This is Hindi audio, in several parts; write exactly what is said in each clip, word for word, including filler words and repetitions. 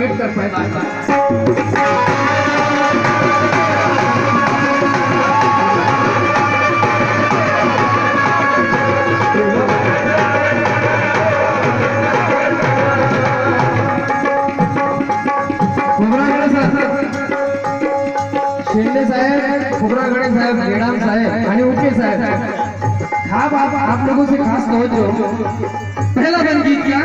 अम्बेडकर पैदा शिंदे साहेब, खोबरागड़े साहेब, गेडाम साहेब आणि उके साहेब आप, आप, आप लोगों से खास तवज्जो। पहला बंद गीत क्या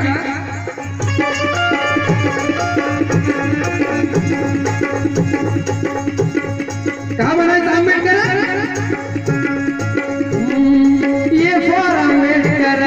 क्या बनाया अम्बेडकर ये फॉर अम्बेडकर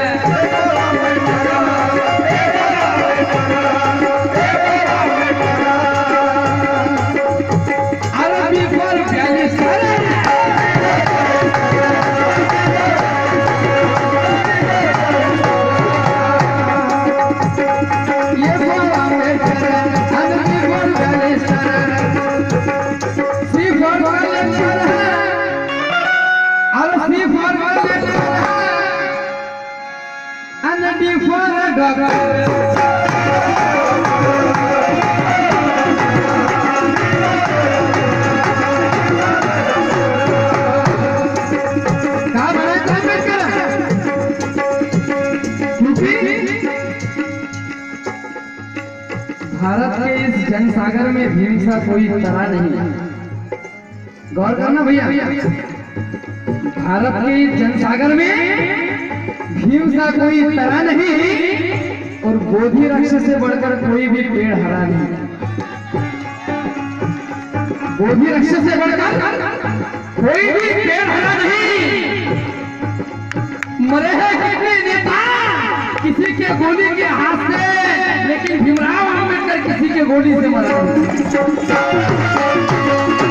भारत के इस जनसागर में भीम सा कोई तरा नहीं। गौर करना भैया, भारत के इस जनसागर में भीम सा कोई तरा नहीं और बोधि वृक्ष से बढ़कर कोई भी पेड़ हरा नहीं। बोधि वृक्ष से बढ़कर कोई भी पेड़ हरा नहीं। मरे हैं कितने नेता किसी के गोली के हाथ से, लेकिन भीमराव अम्बेडकर किसी के गोली से मरा।